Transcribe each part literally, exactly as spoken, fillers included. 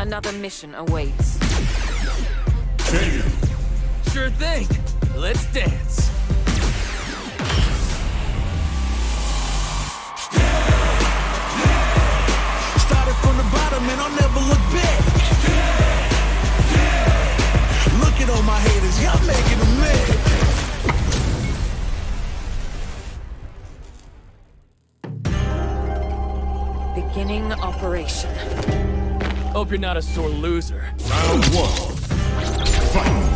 Another mission awaits. Change. Sure thing. Let's dance. Started from the bottom and I'll never look back. Look at all my haters, y'all making them mad. Beginning operation. Hope you're not a sore loser. Round one. Fight.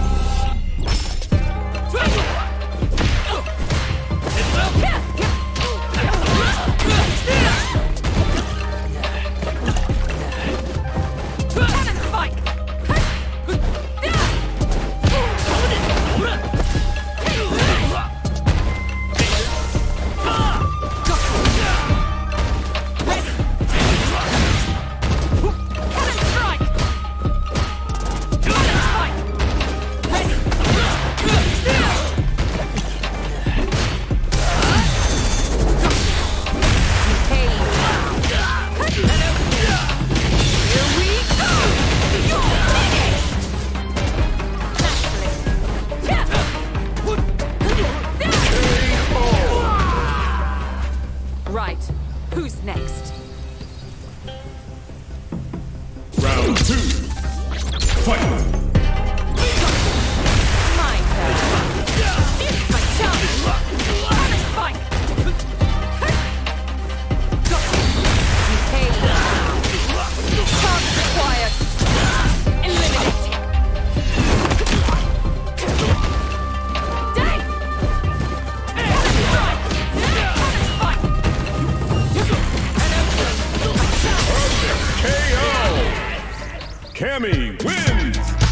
Right. Who's next? Round two. Fight. My turn. My chance. Punish spike. You pay now. Chance required. Eliminate. Dang! Punish strike. Punish spike. K O. CAMMY wins.